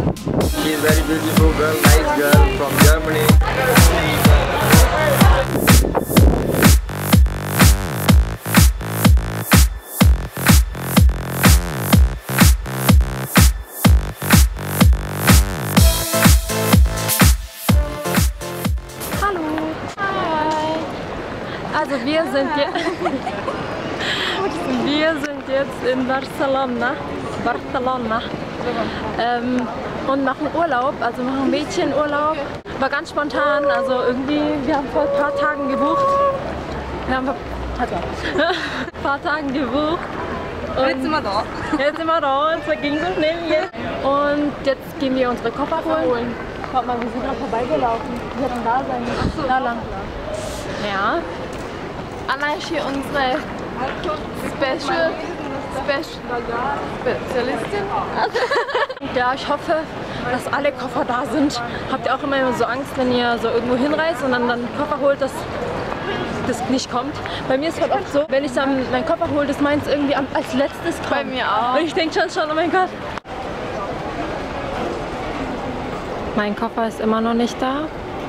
She is very beautiful girl, nice girl from Germany. Hallo. Hi. Also wir sind jetzt in Barcelona. Und machen Urlaub, also machen Mädchenurlaub. War ganz spontan, also irgendwie, wir haben vor ein paar Tagen gebucht. Und jetzt sind wir da. Und zwar ging so schnell jetzt. Und jetzt gehen wir unsere Koffer holen. Schaut mal, wir sind gerade vorbeigelaufen. Wir hätten da sein müssen. Da lang. Ja. Anna ist hier unsere Spezialistin. Ja, ich hoffe, dass alle Koffer da sind. Habt ihr auch immer so Angst, wenn ihr so irgendwo hinreist und dann Koffer holt, dass das nicht kommt? Bei mir ist es halt oft so, wenn ich dann meinen Koffer hole, dass meins irgendwie als letztes kommt. Bei mir auch. Und ich denke schon, oh mein Gott. Mein Koffer ist immer noch nicht da.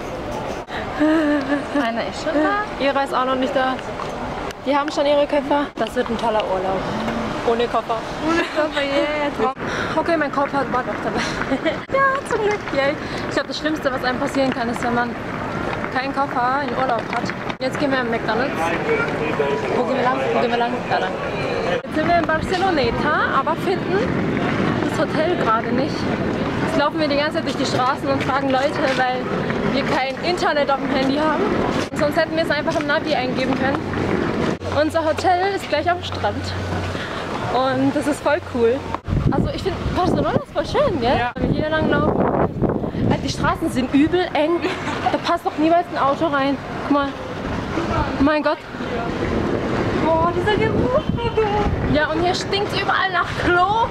Einer ist schon da. Ihre ist auch noch nicht da. Die haben schon ihre Koffer. Das wird ein toller Urlaub. Ohne Koffer. Ohne Koffer, yeah. Okay, mein Koffer war doch dabei. Ja, zum Glück. Yeah. Ich glaube, das Schlimmste, was einem passieren kann, ist, wenn man keinen Koffer in Urlaub hat. Jetzt gehen wir in McDonald's. Wo gehen wir lang? Da lang. Jetzt sind wir in Barceloneta, aber finden das Hotel gerade nicht. Jetzt laufen wir die ganze Zeit durch die Straßen und fragen Leute, weil wir kein Internet auf dem Handy haben. Sonst hätten wir es einfach im Navi eingeben können. Unser Hotel ist gleich am Strand. Und das ist voll cool. Also ich finde, Barcelona ist voll schön, gell? Ja. Wenn wir hier lang laufen. Die Straßen sind übel eng. Da passt doch niemals ein Auto rein. Guck mal. Oh mein Gott. Boah, dieser Geruch. Ja, und hier stinkt es überall nach Klo.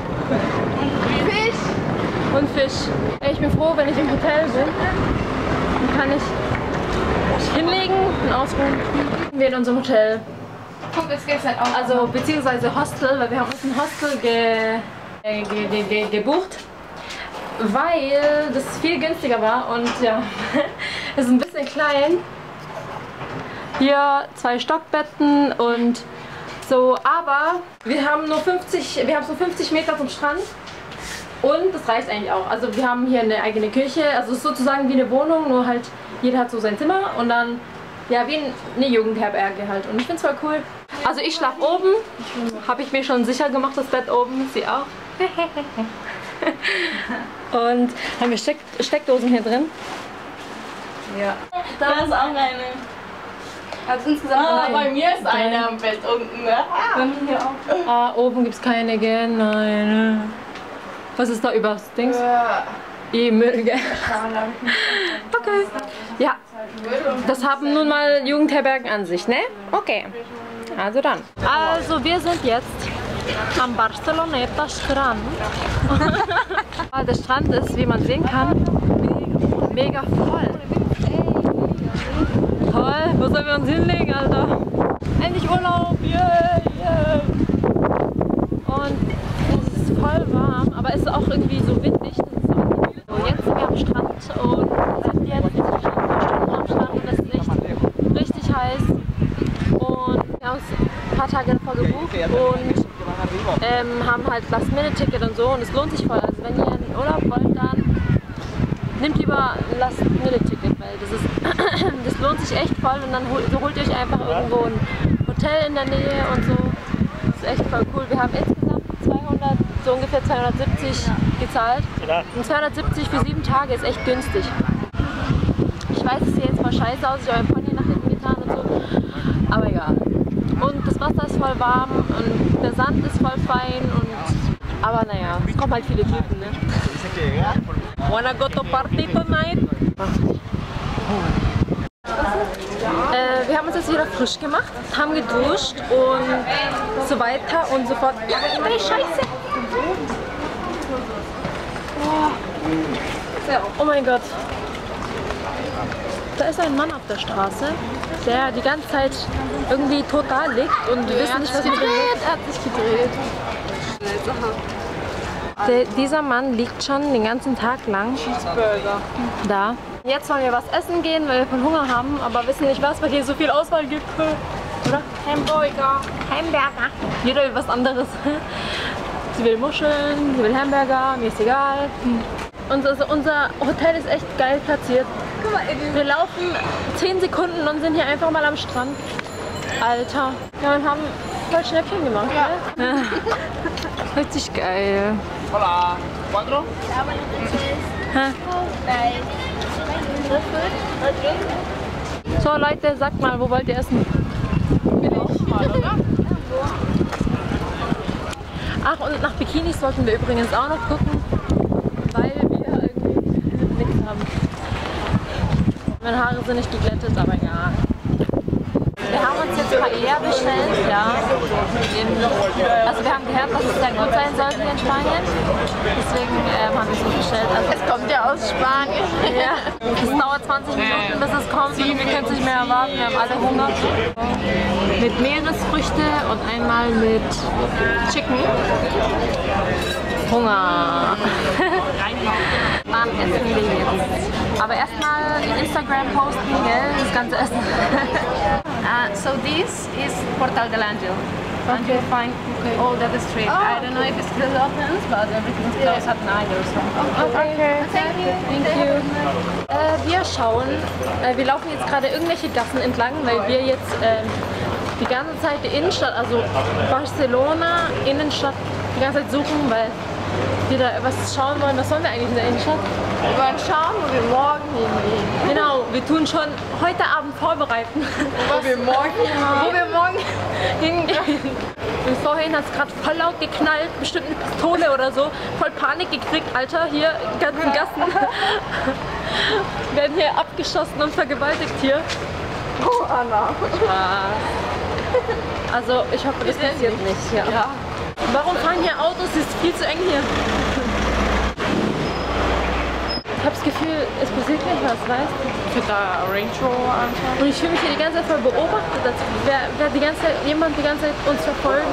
Und Fisch. Ey, ich bin froh, wenn ich im Hotel bin. Dann kann ich mich hinlegen und ausruhen. Wir in unserem Hotel. Also beziehungsweise Hostel, weil wir haben uns ein Hostel gebucht, weil das viel günstiger war und ja, es ist ein bisschen klein. Hier 2 Stockbetten und so, aber wir haben so 50 Meter vom Strand und das reicht eigentlich auch. Also wir haben hier eine eigene Küche, also es ist sozusagen wie eine Wohnung, nur halt jeder hat so sein Zimmer und dann ja, wie eine Jugendherberge halt. Und ich finde es voll cool. Also ich schlafe oben. Habe ich mir schon sicher gemacht, das Bett oben. Sie auch. Und haben wir Steckdosen hier drin. Ja. Da ist auch eine. Also insgesamt bei mir ist eine am Bett unten. Ne? Hier auch. Oben gibt es keine, genau. Was ist da übers Dings? Müll, gell? Okay. Ja, das haben nun mal Jugendherbergen an sich, ne? Okay. Also dann. Also wir sind jetzt am Barceloneta Strand. Der Strand ist, wie man sehen kann, mega voll. Toll. Wo sollen wir uns hinlegen, Alter? Endlich Urlaub! Yeah, yeah. Und es ist voll warm, aber es ist auch irgendwie so windig. Jetzt sind wir am Strand und sind jetzt ein paar Stunden am Strand und es ist echt richtig heiß. Und wir haben uns ein paar Tage davor gebucht und haben halt Last-Minute-Ticket und so und es lohnt sich voll. Also wenn ihr in Urlaub wollt, dann nehmt lieber ein Last-Minute-Ticket, weil das lohnt sich echt voll und dann holt ihr euch einfach irgendwo ein Hotel in der Nähe und so. Das ist echt voll cool. Wir haben insgesamt so ungefähr 270 gezahlt. Und 270 für 7 Tage ist echt günstig. Ich weiß, es sieht jetzt mal scheiße aus, ich habe euren Pony nach hinten getan und so, aber egal. Und das Wasser ist voll warm und der Sand ist voll fein und aber naja, es kommen halt viele Typen, ne? Wanna go to party tonight? Wir haben uns jetzt wieder frisch gemacht, haben geduscht und so weiter und so fort. Ja, Scheiße! Oh mein Gott. Da ist ein Mann auf der Straße, der die ganze Zeit irgendwie total liegt und wir wissen nicht, was mit ihm ist. Er hat sich gedreht. Dieser Mann liegt schon den ganzen Tag lang da. Jetzt wollen wir was essen gehen, weil wir voll Hunger haben, aber wissen nicht was, weil hier so viel Auswahl gibt. Oder? Hamburger. Hamburger. Jeder will was anderes. Sie will Muscheln, sie will Hamburger, mir ist egal. Unser Hotel ist echt geil platziert. Guck mal, wir laufen 10 Sekunden und sind hier einfach mal am Strand. Alter. Ja, wir haben voll Schnäppchen gemacht, ja. Ne? Richtig geil. Hola, ¿cuatro? So Leute, sagt mal, wo wollt ihr essen? Ach, und nach Bikinis wollten wir übrigens auch noch gucken, weil wir irgendwie nichts haben. Meine Haare sind nicht geglättet, aber ja. Wir haben uns jetzt Paella bestellt, ja. Also wir haben gehört, dass es sehr gut sein soll hier in Spanien. Deswegen haben wir es uns bestellt. Also Es kommt ja aus Spanien. ja, es dauert 20 Minuten, bis es kommt. Und wir können es nicht mehr erwarten, wir haben alle Hunger. Mit Meeresfrüchte und einmal mit Chicken. Hunger. Dann essen wir jetzt. Aber erstmal Instagram posten, gell? Das ganze Essen. So this is Portal del Ángel. And you find all that street. I don't know if it's still open, but everything's closed at 9 or so. Okay. Thank you. Thank you. Wir schauen, wir laufen jetzt gerade irgendwelche Gassen entlang, weil wir jetzt die ganze Zeit die Innenstadt, also Barcelona, Innenstadt, die ganze Zeit suchen, weil wir da was schauen wollen. Was sollen wir eigentlich in der Innenstadt? Wir wollen schauen, wo wir morgen hingehen. Genau, wir tun schon heute Abend vorbereiten. Wo wir morgen hingehen. Und vorhin hat es gerade voll laut geknallt, bestimmt eine Pistole oder so. Voll Panik gekriegt, Alter, hier, die ganzen Gassen. Werden hier abgeschossen und vergewaltigt hier. Oh, Anna. Also, ich hoffe, das passiert nicht. Ja. Warum fahren hier Autos? Es ist viel zu eng hier. Ich habe das Gefühl, es passiert gleich was, weißt du? Ich würde da Range Rover anschauen. Und ich fühle mich hier die ganze Zeit voll beobachtet, als wäre die ganze Zeit jemand die ganze Zeit uns verfolgen.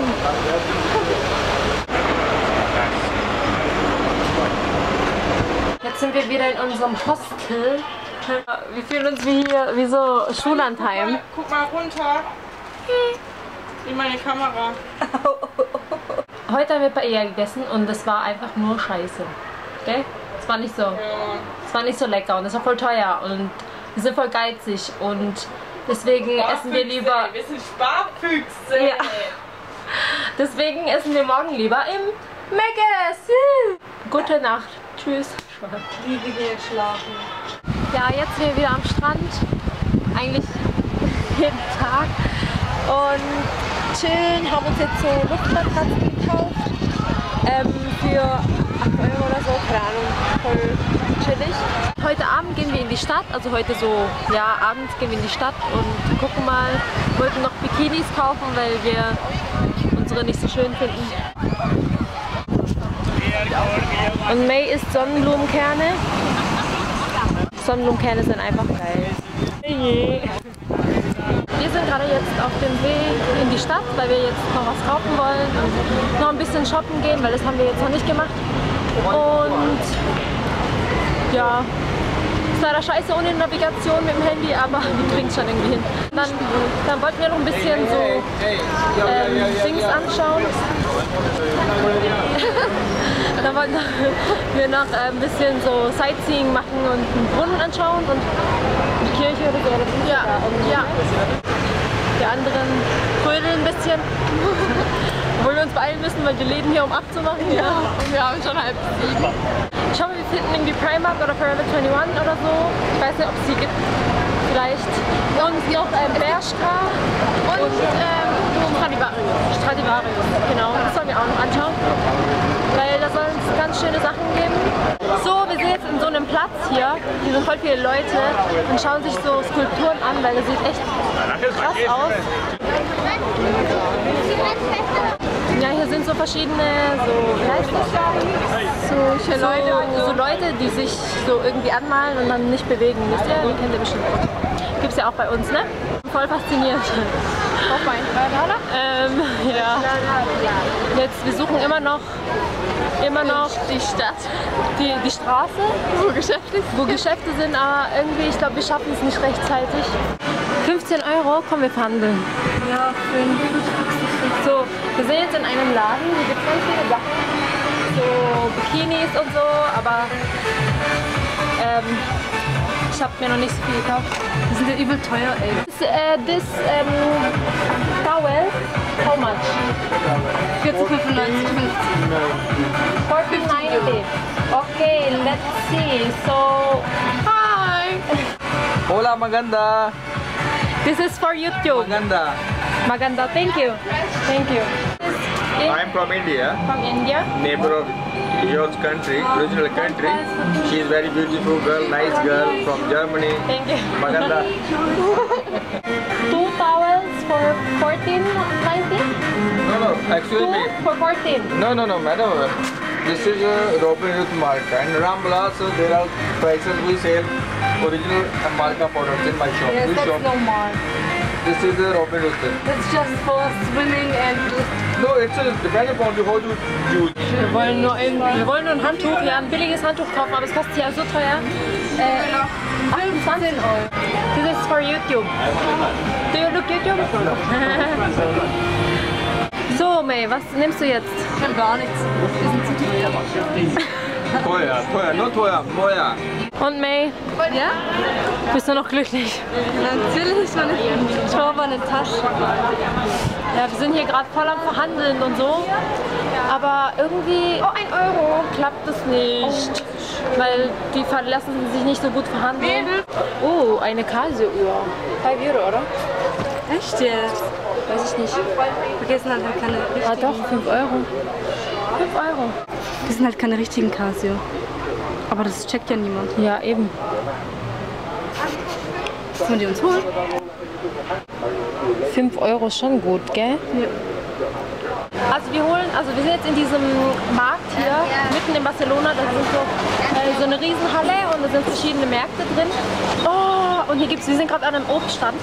Jetzt sind wir wieder in unserem Hostel. Wir fühlen uns wie so Schullandheim. Guck mal runter. Wie meine Kamera. Heute haben wir Paella gegessen und es war einfach nur Scheiße. Okay? Es war nicht so. Es war nicht so lecker und es war voll teuer und wir sind voll geizig und deswegen essen wir lieber. Wir sind Sparfüchse. Ja. Deswegen essen wir morgen lieber im Mc's. Gute Nacht. Tschüss. Wir gehen schlafen. Ja, jetzt sind wir wieder am Strand. Eigentlich jeden Tag. Und chillen, haben uns jetzt so Luftmatratzen gekauft. Für 8 € oder so, keine Ahnung, voll chillig. Heute Abend gehen wir in die Stadt, also heute so, ja, abends gehen wir in die Stadt und gucken mal, wollten noch Bikinis kaufen, weil wir unsere nicht so schön finden. Und May isst Sonnenblumenkerne. Sonnenblumenkerne sind einfach geil. Wir sind gerade jetzt auf dem Weg in die Stadt, weil wir jetzt noch was kaufen wollen und noch ein bisschen shoppen gehen, weil das haben wir jetzt noch nicht gemacht. Und ja, ist leider scheiße ohne Navigation mit dem Handy, aber wir kriegen es schon irgendwie hin. Dann wollten wir noch ein bisschen so Dings anschauen. Dann wollten wir noch ein bisschen so Sightseeing machen und einen Brunnen anschauen und die Kirche oder so. Ja. Die anderen trödeln ein bisschen. Obwohl wir uns beeilen müssen, weil die Läden hier um 8 zu machen. Ja. Und wir haben schon 6:30. Ich hoffe, wir finden irgendwie Primark oder Forever 21 oder so. Ich weiß nicht, ob es sie gibt. Vielleicht. Und noch Bershka und Stradivarius. Genau, das sollen wir auch noch anschauen. Weil da sollen es ganz schöne Sachen geben. So, wir sind jetzt in so einem Platz hier. Hier sind voll viele Leute und schauen sich so Skulpturen an, weil das sieht echt krass aus. Ja, hier sind so verschiedene, wie heißt das? So Leute, die sich so irgendwie anmalen und dann nicht bewegen. Wisst ihr? Die kennt ihr bestimmt auch. Gibt's ja auch bei uns, ne? Voll faszinierend. Auch bei oder? Ja. Jetzt, wir suchen immer noch immer noch Die Stadt. die Straße, wo Geschäfte sind, aber irgendwie, ich glaube, wir schaffen es nicht rechtzeitig. 15 €, komm, wir verhandeln. Ja, 5. So, wir sind jetzt in einem Laden, hier gibt es ganz viele Sachen, so Bikinis und so, aber ich habe mir noch nicht so viel gekauft. Die sind ja übel teuer, ey. This towel, how much? 14,95, 14,90. Okay, let's see. So, hi. Hola Maganda. This is for YouTube. Maganda. Maganda, thank you. Thank you. I'm from India, From India. neighbor of your country, original country. She is very beautiful girl, nice girl from Germany. Thank you. Maganda. 2 towels for 14.90. No, excuse Two me. for 14. No, madam. This is a Robin Hood Marca. And Rambla, so there are prices we sell original Marca products in my shop. Yes, Which that's shop? no more. This is a Robin Hood. That's just for swimming and No, it's a depends upon you how you use. Wir wollen nur ein Handtuch, ja, ein billiges Handtuch kaufen, aber es kostet ja so teuer. 28 €. This is for YouTube. Do you look YouTube? So, May, was nimmst du jetzt? ich kann gar nichts. Die sind zu teuer. Teuer, no teuer, moja. Und May, Ja? bist du noch glücklich? Natürlich, ich brauche eine Tasche. Ja, wir sind hier gerade voll am Verhandeln und so, aber irgendwie 1 € klappt es nicht, weil die lassen sich nicht so gut verhandeln. Oh, eine Casio-Uhr. 5 €, oder? Echt jetzt? Weiß ich nicht. Vergessen halt keine richtigen. Ah doch, 5 €. 5 €. Das sind halt keine richtigen Casio. Aber das checkt ja niemand. Ja, eben. Sollen die uns holen? 5 € ist schon gut, gell? Ja. Also wir sind jetzt in diesem Markt hier, mitten in Barcelona, da sind so eine Riesenhalle und da sind verschiedene Märkte drin. Oh, und hier wir sind gerade an einem Obststand.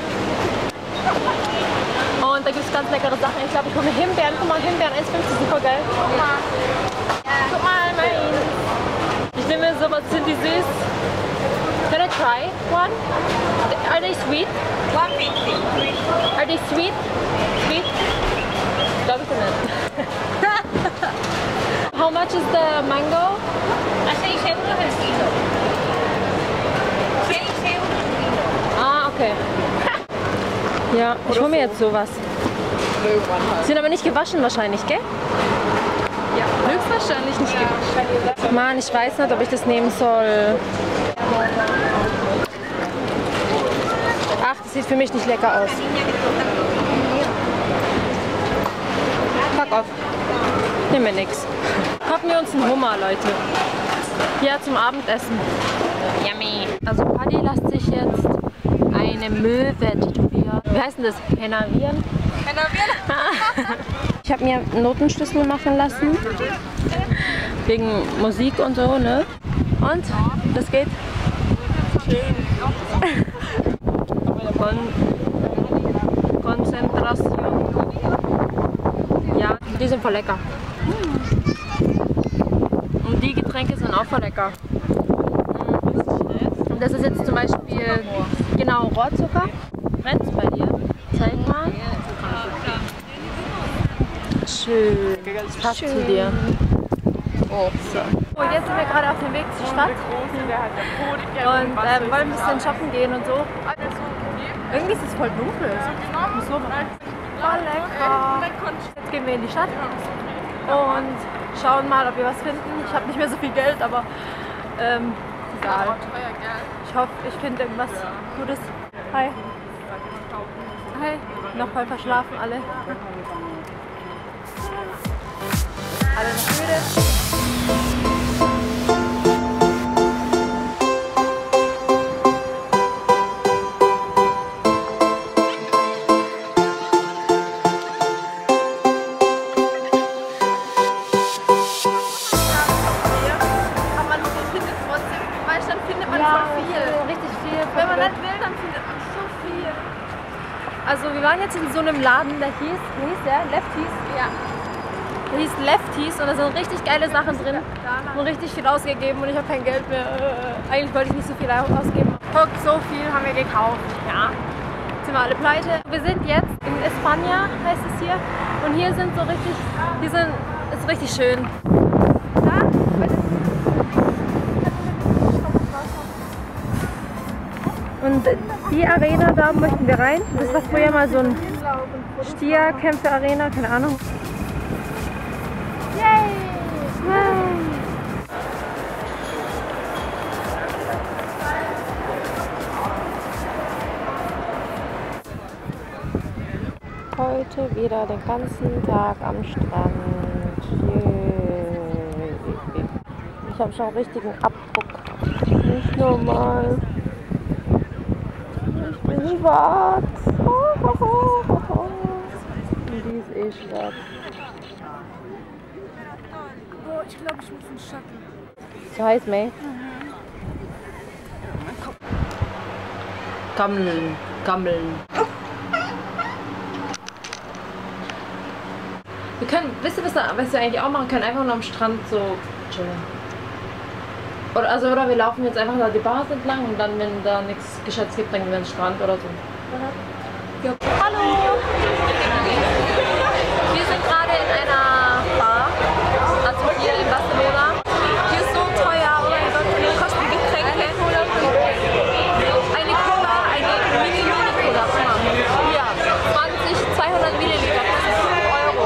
Und da gibt es ganz leckere Sachen. Ich glaube, ich hole mir Himbeeren. Guck mal, Himbeeren 1,50, super geil. Guck mal. Guck mal, mein. Ich nehme so, was sind die süß? Can I try one? Are they sweet? 150. Are they sweet? Sweet? Glaube ich nicht. How much is the mango? A 6 € el kilo. 6 € el kilo. Ah, okay. Ja, ich hole mir jetzt sowas. Die sind aber nicht gewaschen wahrscheinlich, gell? Ja, höchstwahrscheinlich nicht gewaschen. Mann, ich weiß nicht, ob ich das nehmen soll. Ach, das sieht für mich nicht lecker aus. Fuck off. Nehmen wir nix. Kaufen wir uns einen Hummer, Leute. Ja, zum Abendessen. Yummy. Also Paddy lässt sich jetzt eine Möwe tätowieren. Wie heißt denn das? Hennavieren? Ich habe mir einen Notenschlüssel machen lassen. Wegen Musik und so, ne? Und? Das geht? Konzentration. Ja, die sind voll lecker. Und die Getränke sind auch voll lecker. Und das ist jetzt zum Beispiel, genau, Rohrzucker. Brennt's bei dir? Zeig mal. Schön. Das passt zu dir. Oh, so. Und jetzt sind wir gerade auf dem Weg zur Stadt und wollen ein bisschen shoppen gehen und so. Irgendwie ist es voll dunkel. So voll lecker. Jetzt gehen wir in die Stadt und schauen mal, ob wir was finden. Ich habe nicht mehr so viel Geld, aber egal. Ich hoffe, ich finde irgendwas Gutes. Hi. Hi. Noch voll verschlafen alle. Alle noch müde. Also wir waren jetzt in so einem Laden, der hieß, wie hieß der? Lefties? Ja. Der hieß Lefties und da sind richtig geile Sachen drin. Und richtig viel ausgegeben und ich habe kein Geld mehr. Eigentlich wollte ich nicht so viel ausgeben. Guck, so viel haben wir gekauft. Ja, jetzt sind wir alle pleite. Wir sind jetzt in España, heißt es hier. Und hier sind so richtig, ist richtig schön. Und die Arena, da möchten wir rein. Das war früher mal so ein Stierkämpfe-Arena, keine Ahnung. Yay! Wow. Heute wieder den ganzen Tag am Strand. Yay. Ich habe schon einen richtigen Abdruck. Nicht normal. Ich bin schwarz. Und die ist eh schwarz. Oh, ich glaube, ich muss in den Schatten. So heiß, May. Gammeln, gammeln. Wir können, wisst ihr, was wir eigentlich auch machen können? Einfach nur am Strand so chillen. Oder wir laufen jetzt einfach da die Bars entlang und dann, wenn da nichts Gescheites gibt, dann gehen wir an den Strand oder so. Ja. Hallo! Wir sind gerade in einer Bar, also hier in Barcelona. Hier ist so teuer, oh mein Gott, hier kosten Getränke. Eine Cola, eine Mini-Cola, guck mal. Hier, 200 Milliliter, das ist 5 Euro.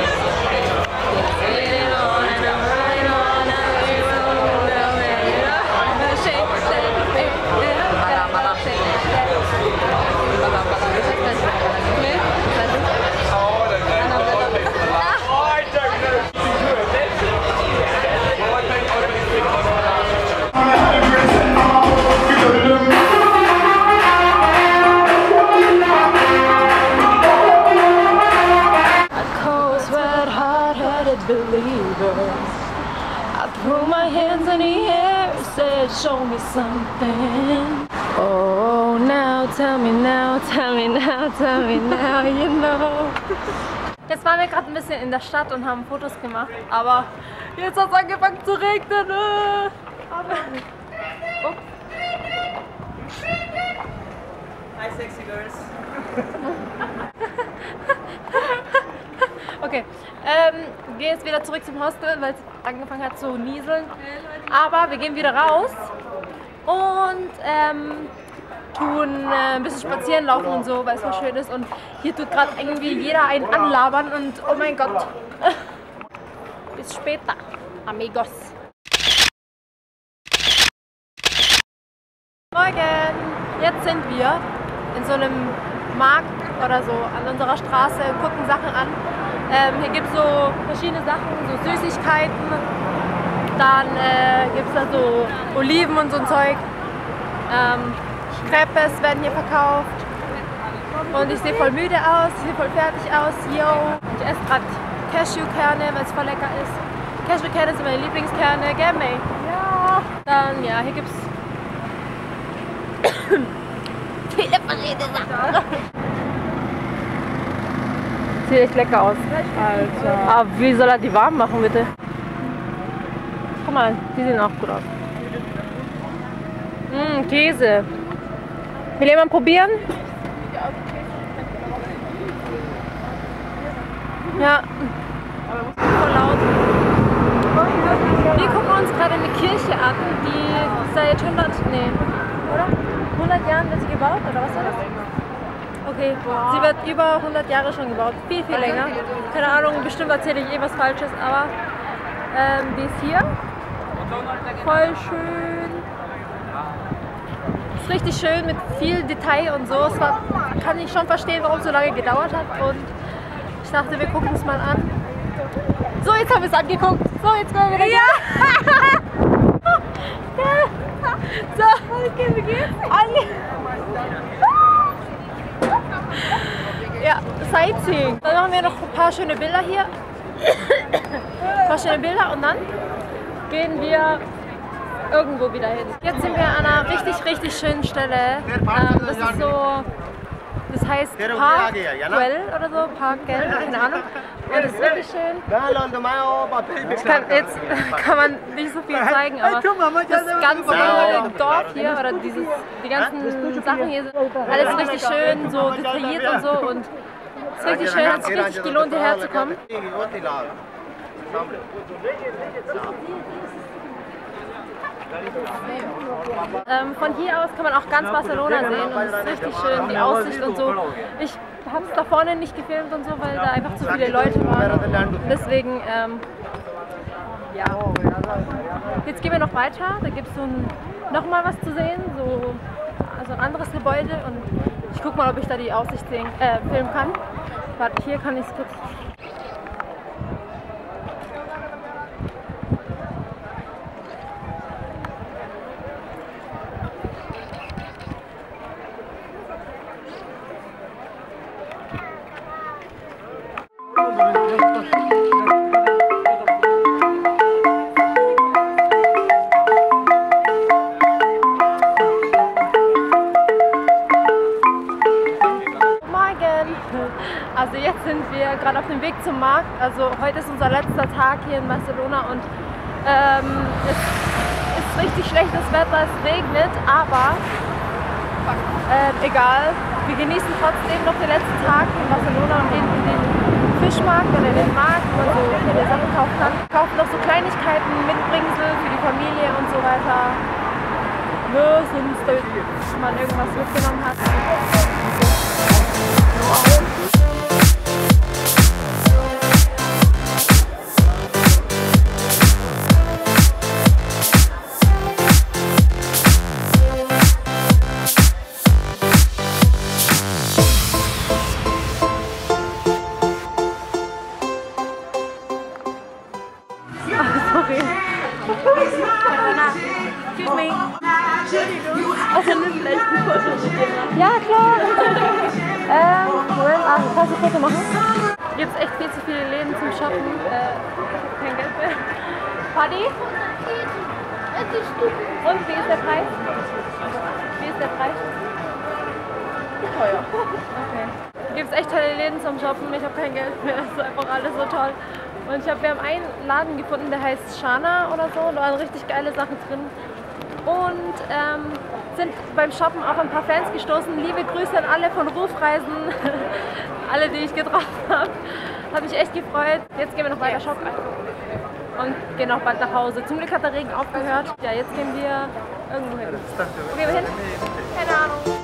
Believers. I threw my hands in the air, said, show me something. Oh, now tell me now, tell me now, tell me now, you know. Jetzt waren wir gerade ein bisschen in der Stadt und haben Fotos gemacht, aber jetzt hat es angefangen zu regnen. Ups. Hi, sexy girls. Okay, wir gehen jetzt wieder zurück zum Hostel, weil es angefangen hat zu nieseln. Aber wir gehen wieder raus und tun ein bisschen spazieren laufen und so, weil es so schön ist. Und hier tut gerade irgendwie jeder einen anlabern und oh mein Gott. Bis später, amigos. Morgen! Jetzt sind wir in so einem Markt oder so an unserer Straße, gucken Sachen an. Hier gibt es so verschiedene Sachen, so Süßigkeiten, dann gibt es da so Oliven und so ein Zeug. Crepes werden hier verkauft und ich sehe voll müde aus, ich sehe voll fertig aus, yo. Ich esse gerade Cashewkerne, weil es voll lecker ist. Cashewkerne sind meine Lieblingskerne, gell, May? Ja. Dann, ja, hier gibt es viele verschiedene Sachen. Sieht echt lecker aus. Alter. Aber wie soll er die warm machen, bitte? Guck mal, die sehen auch gut aus. Käse. Will jemand probieren? Ja. Voll laut. Wir gucken uns gerade eine Kirche an, die seit 100 Jahren wird sie gebaut, oder was war das? Okay, sie wird über 100 Jahre schon gebaut, viel, viel länger. Keine Ahnung, bestimmt erzähle ich eh was Falsches, aber die ist hier. Voll schön. Ist richtig schön mit viel Detail und so. Kann ich schon verstehen, warum es so lange gedauert hat. Und ich dachte, wir gucken es mal an. So, jetzt haben wir es angeguckt. So, jetzt können wir wieder. Ja! So, okay, wie geht's? Ja, Sightseeing. Dann machen wir noch ein paar schöne Bilder hier. Ein paar schöne Bilder und dann gehen wir irgendwo wieder hin. Jetzt sind wir an einer richtig, richtig schönen Stelle. Das Das heißt Park Güell oder so, Park Güell, keine Ahnung. Und es ist wirklich schön. Jetzt kann man nicht so viel zeigen, aber das ganze Dorf hier oder die ganzen Sachen hier sind alles richtig schön, so detailliert und so. Und es ist richtig schön, hat sich richtig gelohnt, hierher zu kommen. Von hier aus kann man auch ganz Barcelona sehen und es ist richtig schön, die Aussicht und so. Ich habe es da vorne nicht gefilmt und so, weil da einfach zu viele Leute waren. Deswegen, ja. Jetzt gehen wir noch weiter, da gibt es so nochmal was zu sehen, also ein anderes Gebäude und ich gucke mal, ob ich da die Aussicht filmen kann. Warte, hier kann ich es kurz. Also jetzt sind wir gerade auf dem Weg zum Markt. Also heute ist unser letzter Tag hier in Barcelona und es ist richtig schlechtes Wetter, es regnet, aber egal. Wir genießen trotzdem noch den letzten Tag in Barcelona und gehen in den Fischmarkt oder den Markt, wo man so viele Sachen kaufen kann. Wir kaufen noch so Kleinigkeiten, Mitbringsel für die Familie und so weiter. Sonst, wenn man irgendwas mitgenommen hat. Sorry. Excuse me. Ja, klar. Moment, kannst du ein Foto machen? Hier gibt es echt viel zu viele Läden zum Shoppen. Ich habe kein Geld mehr. Paddy? Und wie ist der Preis? Wie ist der Preis? Teuer. Okay. Hier gibt es echt tolle Läden zum Shoppen. Ich habe kein Geld mehr. Es ist einfach alles so toll. Und wir haben einen Laden gefunden, der heißt Shana oder so. Da waren richtig geile Sachen drin. Und sind beim Shoppen auf ein paar Fans gestoßen. Liebe Grüße an alle von Rufreisen, alle, die ich getroffen habe. Hat mich echt gefreut. Jetzt gehen wir noch weiter shoppen und gehen auch bald nach Hause. Zum Glück hat der Regen aufgehört. Ja, jetzt gehen wir irgendwo hin. Wo gehen wir hin? Keine Ahnung.